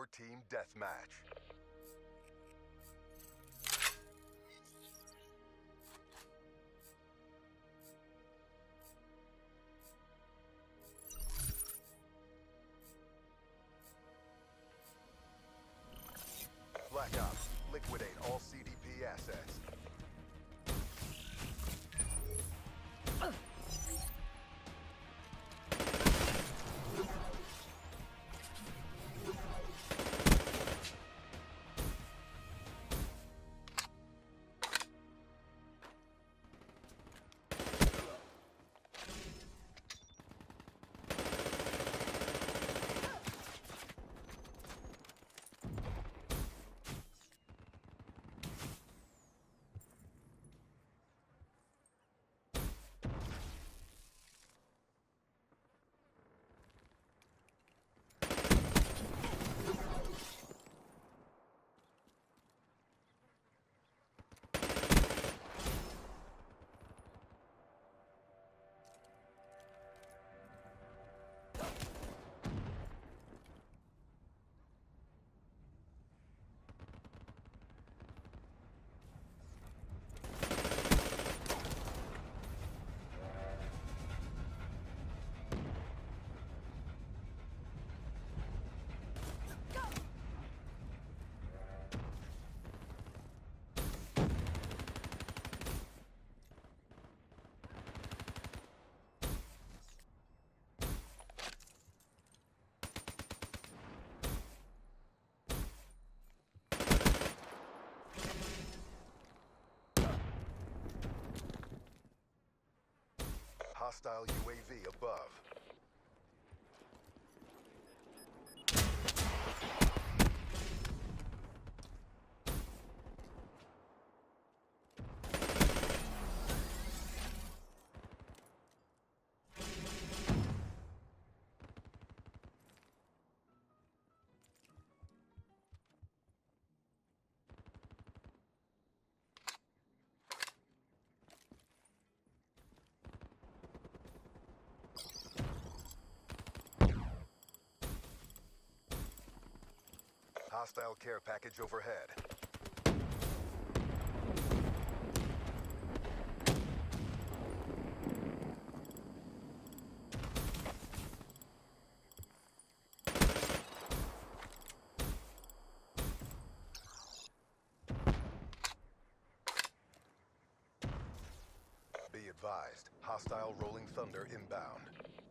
4-team deathmatch. Black Ops, liquidate all CDP assets. Hostile UAV above. Hostile care package overhead. Be advised, hostile Rolling Thunder inbound.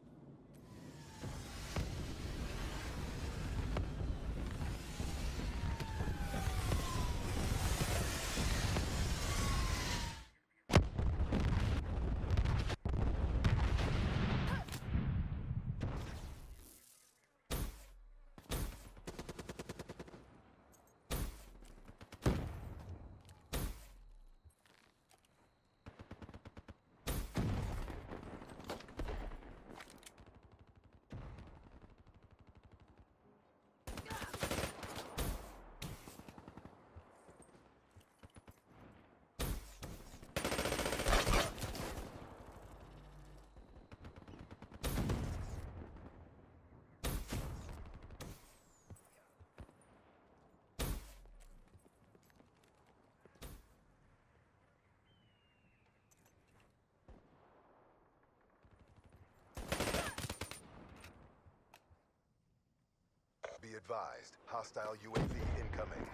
Be advised, hostile UAV incoming.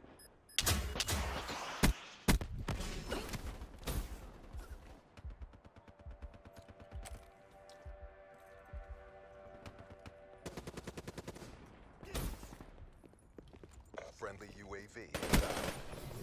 Friendly UAV inbound.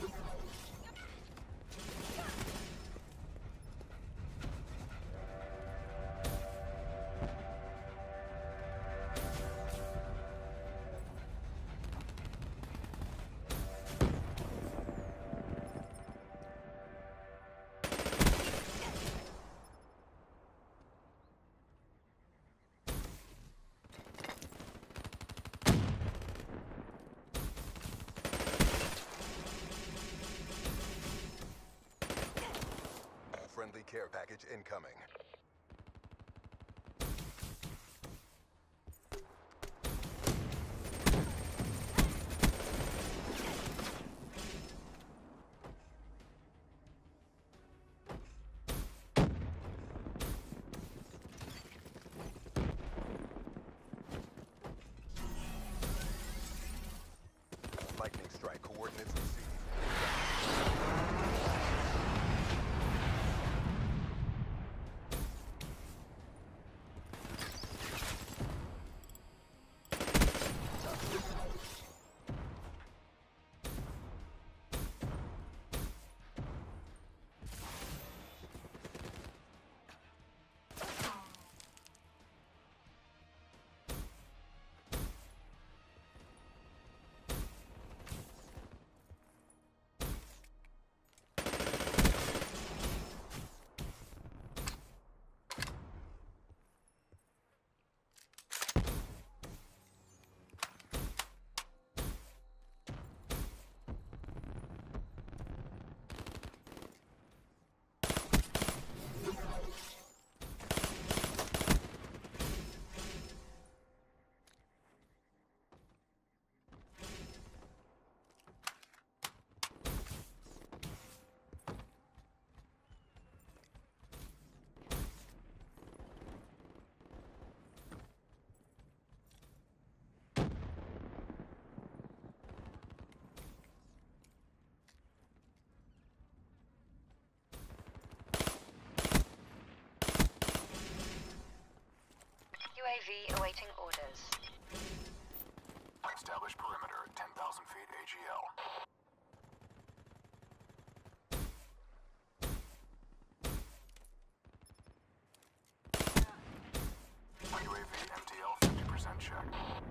Friendly care package incoming. UAV awaiting orders. Establish perimeter at 10,000 feet AGL. UAV MTL 50% check.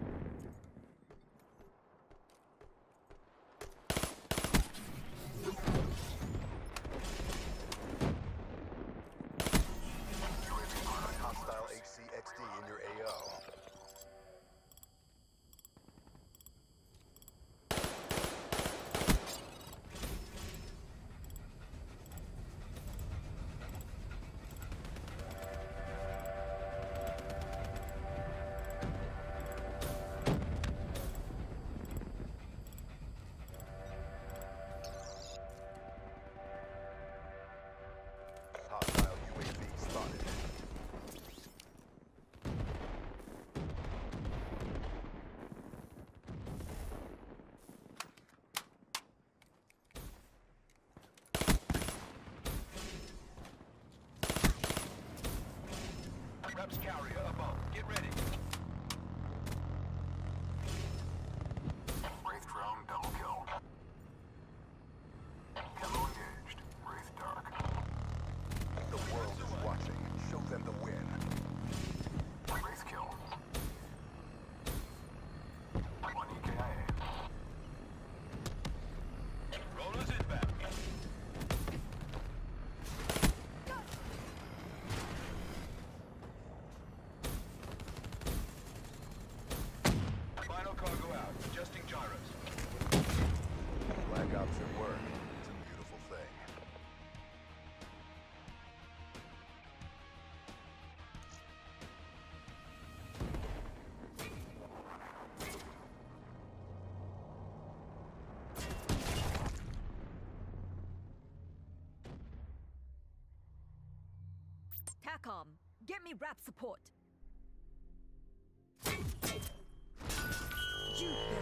Hostile HCXD in your AO. Hostile UAV spotted. Reps carrier above. Get ready. Wraith drone double kill. Camo engaged. Wraith dark. The world is watching. Show them the win. Wraith kill. 1 EKIA. Rollers inbound. Final cargo out. Adjusting gyros. Black Ops at work. It's a beautiful thing. TACOM, get me rap support. You